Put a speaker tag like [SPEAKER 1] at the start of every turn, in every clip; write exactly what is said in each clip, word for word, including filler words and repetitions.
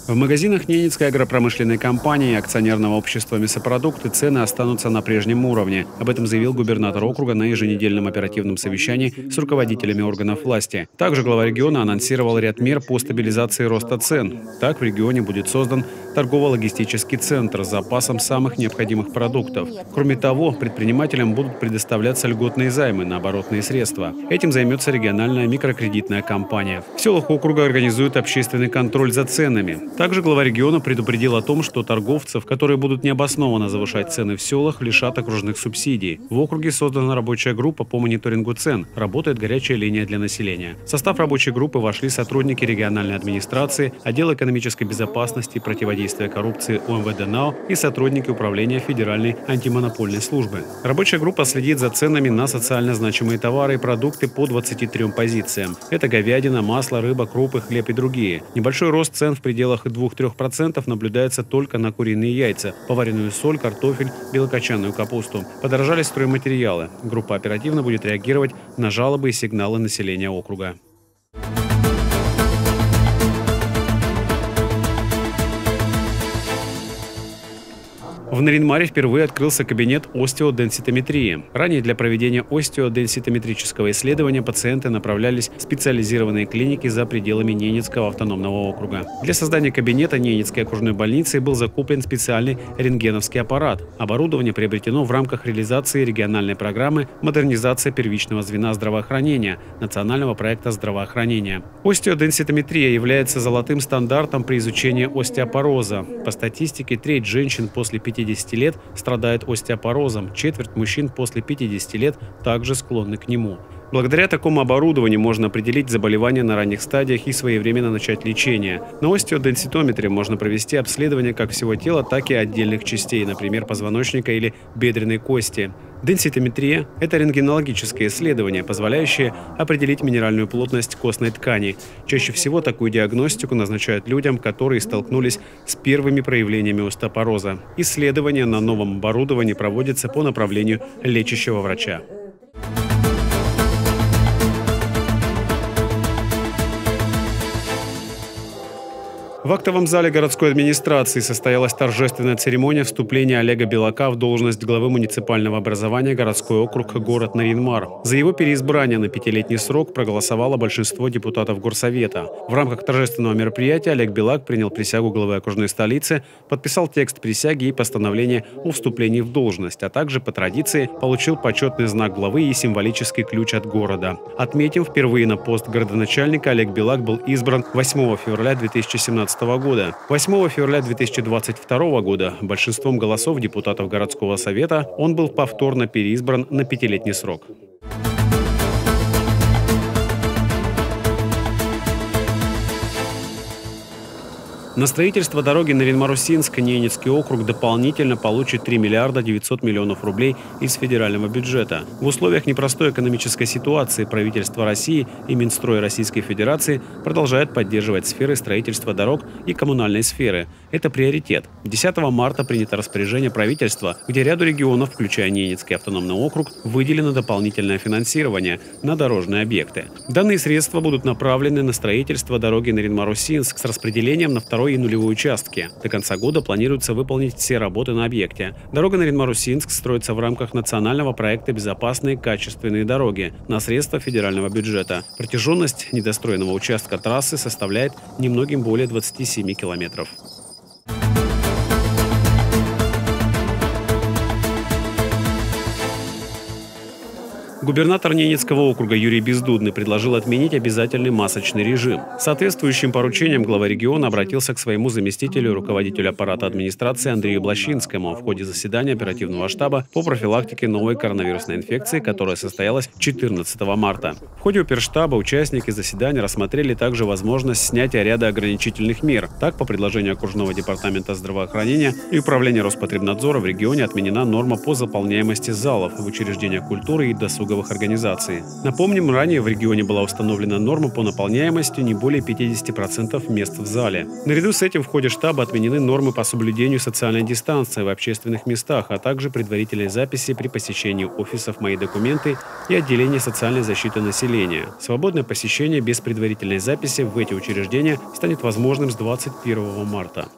[SPEAKER 1] В магазинах Ненецкой агропромышленной компании и акционерного общества «Мясопродукты» цены останутся на прежнем уровне. Об этом заявил губернатор округа на еженедельном оперативном совещании с руководителями органов власти. Также глава региона анонсировал ряд мер по стабилизации роста цен. Так в регионе будет создан торгово-логистический центр с запасом самых необходимых продуктов. Кроме того, предпринимателям будут предоставляться льготные займы на оборотные средства. Этим займется региональная микрокредитная компания. В селах округа организуют общественный контроль за ценами. Также глава региона предупредил о том, что торговцев, которые будут необоснованно завышать цены в селах, лишат окружных субсидий. В округе создана рабочая группа по мониторингу цен. Работает горячая линия для населения. В состав рабочей группы вошли сотрудники региональной администрации, отдела экономической безопасности и противодействия коррупции У Эм Вэ Дэ Эн А О и сотрудники управления Федеральной антимонопольной службы. Рабочая группа следит за ценами на социально значимые товары и продукты по двадцати трём позициям. Это говядина, масло, рыба, крупы, хлеб и другие. Небольшой рост цен в пределах двух-трёх процентов наблюдается только на куриные яйца, поваренную соль, картофель, белокочанную капусту. Подорожали стройматериалы. Группа оперативно будет реагировать на жалобы и сигналы населения округа. В Нарьян-Маре впервые открылся кабинет остеоденситометрии. Ранее для проведения остеоденситометрического исследования пациенты направлялись в специализированные клиники за пределами Ненецкого автономного округа. Для создания кабинета Ненецкой окружной больницы был закуплен специальный рентгеновский аппарат. Оборудование приобретено в рамках реализации региональной программы «Модернизация первичного звена здравоохранения» национального проекта здравоохранения. Остеоденситометрия является золотым стандартом при изучении остеопороза. По статистике, треть женщин после пятидесяти лет страдает остеопорозом, четверть мужчин после пятидесяти лет также склонны к нему. Благодаря такому оборудованию можно определить заболевания на ранних стадиях и своевременно начать лечение. На остеоденситометре можно провести обследование как всего тела, так и отдельных частей, например, позвоночника или бедренной кости. Денситометрия – это рентгенологическое исследование, позволяющее определить минеральную плотность костной ткани. Чаще всего такую диагностику назначают людям, которые столкнулись с первыми проявлениями остеопороза. Исследование на новом оборудовании проводится по направлению лечащего врача. В актовом зале городской администрации состоялась торжественная церемония вступления Олега Белака в должность главы муниципального образования городской округ город Нарьян-Мар. За его переизбрание на пятилетний срок проголосовало большинство депутатов горсовета. В рамках торжественного мероприятия Олег Белак принял присягу главы окружной столицы, подписал текст присяги и постановление о вступлении в должность, а также по традиции получил почетный знак главы и символический ключ от города. Отметим, впервые на пост городоначальника Олег Белак был избран восьмого февраля две тысячи семнадцатого года. восьмого февраля две тысячи двадцать второго года большинством голосов депутатов городского совета он был повторно переизбран на пятилетний срок. На строительство дороги Нарьян-Мар-Усинск-Ненецкий округ дополнительно получит три миллиарда девятьсот миллионов рублей из федерального бюджета. В условиях непростой экономической ситуации правительство России и Минстрой Российской Федерации продолжают поддерживать сферы строительства дорог и коммунальной сферы. Это приоритет. десятого марта принято распоряжение правительства, где ряду регионов, включая Ненецкий автономный округ, выделено дополнительное финансирование на дорожные объекты. Данные средства будут направлены на строительство дороги Нарьян-Мар-Усинск с распределением на второй и нулевой участки. До конца года планируется выполнить все работы на объекте. Дорога Нарьян-Мар-Усинск строится в рамках национального проекта «Безопасные качественные дороги» на средства федерального бюджета. Протяженность недостроенного участка трассы составляет немногим более двадцати семи километров. Губернатор Ненецкого округа Юрий Бездудный предложил отменить обязательный масочный режим. С соответствующим поручением глава региона обратился к своему заместителю, руководителю аппарата администрации Андрею Блащинскому в ходе заседания оперативного штаба по профилактике новой коронавирусной инфекции, которая состоялась четырнадцатого марта. В ходе оперштаба участники заседания рассмотрели также возможность снятия ряда ограничительных мер. Так, по предложению окружного департамента здравоохранения и управления Роспотребнадзора в регионе отменена норма по заполняемости залов в учреждениях культуры и досугового налоговых организаций. Напомним, ранее в регионе была установлена норма по наполняемости не более пятидесяти процентов мест в зале. Наряду с этим в ходе штаба отменены нормы по соблюдению социальной дистанции в общественных местах, а также предварительной записи при посещении офисов «Мои документы» и отделения социальной защиты населения. Свободное посещение без предварительной записи в эти учреждения станет возможным с двадцать первого марта.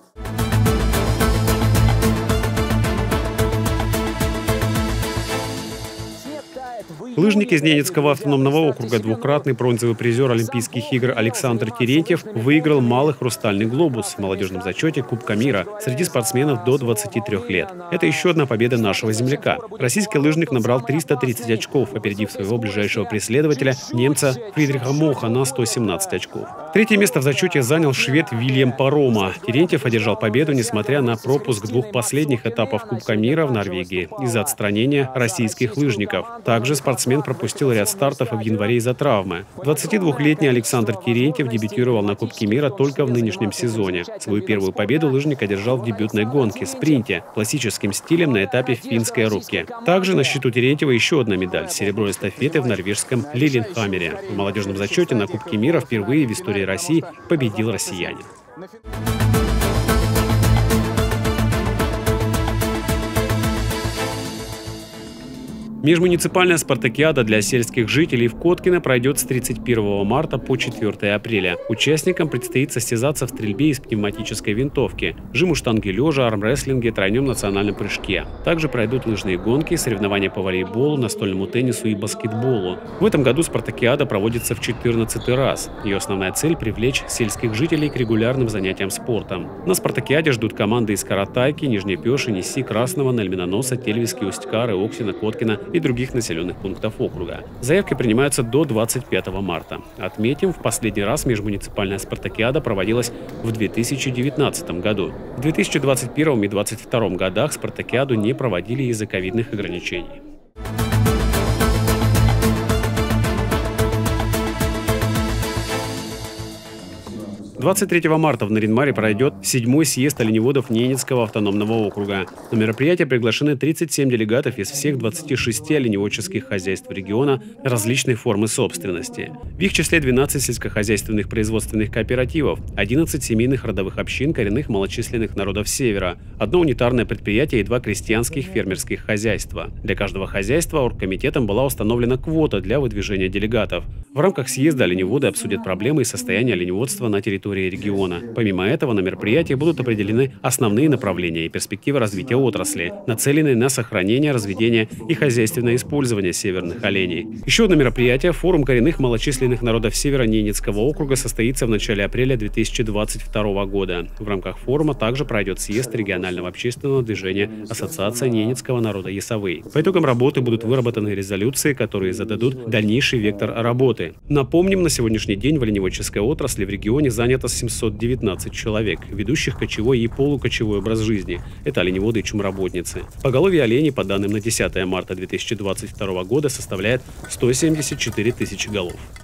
[SPEAKER 1] Лыжник из Ненецкого автономного округа, двукратный бронзовый призер Олимпийских игр Александр Терентьев выиграл малый хрустальный глобус в молодежном зачете Кубка мира среди спортсменов до двадцати трёх лет. Это еще одна победа нашего земляка. Российский лыжник набрал триста тридцать очков, опередив своего ближайшего преследователя, немца Фридриха Моха, на сто семнадцать очков. Третье место в зачете занял швед Вильям Парома. Терентьев одержал победу, несмотря на пропуск двух последних этапов Кубка мира в Норвегии из-за отстранения российских лыжников. Также спортсмен пропустил ряд стартов в январе из-за травмы. двадцатидвухлетний Александр Терентьев дебютировал на Кубке мира только в нынешнем сезоне. Свою первую победу лыжник одержал в дебютной гонке – спринте, классическим стилем на этапе в финской рубке. Также на счету Терентьева еще одна медаль – серебро эстафеты в норвежском Лилинхаммере. В молодежном зачете на Кубке мира впервые в истории России победил россиянин. Межмуниципальная спартакиада для сельских жителей в Коткино пройдет с тридцать первого марта по четвёртое апреля. Участникам предстоит состязаться в стрельбе из пневматической винтовки, жиму штанги лежа, армрестлинге, тройном национальном прыжке. Также пройдут лыжные гонки, соревнования по волейболу, настольному теннису и баскетболу. В этом году спартакиада проводится в четырнадцатый раз. Ее основная цель – привлечь сельских жителей к регулярным занятиям спортом. На спартакиаде ждут команды из Каратайки, Нижней Пеши, Неси, Красного, Нальминоноса, Тельвиски, Усть-Кары, Оксина, Коткина и других населенных пунктов округа. Заявки принимаются до двадцать пятого марта. Отметим, в последний раз межмуниципальная спартакиада проводилась в две тысячи девятнадцатом году. В две тысячи двадцать первом и две тысячи двадцать втором годах спартакиаду не проводили из-за ковидных ограничений. двадцать третьего марта в Нарьян-Маре пройдет седьмой съезд оленеводов Ненецкого автономного округа. На мероприятие приглашены тридцать семь делегатов из всех двадцати шести оленеводческих хозяйств региона различной формы собственности. В их числе двенадцать сельскохозяйственных производственных кооперативов, одиннадцать семейных родовых общин коренных малочисленных народов Севера, одно унитарное предприятие и два крестьянских фермерских хозяйства. Для каждого хозяйства оргкомитетом была установлена квота для выдвижения делегатов. В рамках съезда оленеводы обсудят проблемы и состояние оленеводства на территории региона. Помимо этого, на мероприятии будут определены основные направления и перспективы развития отрасли, нацеленные на сохранение, разведение и хозяйственное использование северных оленей. Еще одно мероприятие – форум коренных малочисленных народов Севера Ненецкого округа состоится в начале апреля две тысячи двадцать второго года. В рамках форума также пройдет съезд регионального общественного движения Ассоциация Ненецкого народа Ясовый. По итогам работы будут выработаны резолюции, которые зададут дальнейший вектор работы. Напомним, на сегодняшний день в оленеводческой отрасли в регионе занято семьсот девятнадцать человек, ведущих кочевой и полукочевой образ жизни. Это оленеводы и чумработницы. Поголовье оленей, по данным на десятое марта две тысячи двадцать второго года, составляет сто семьдесят четыре тысячи голов.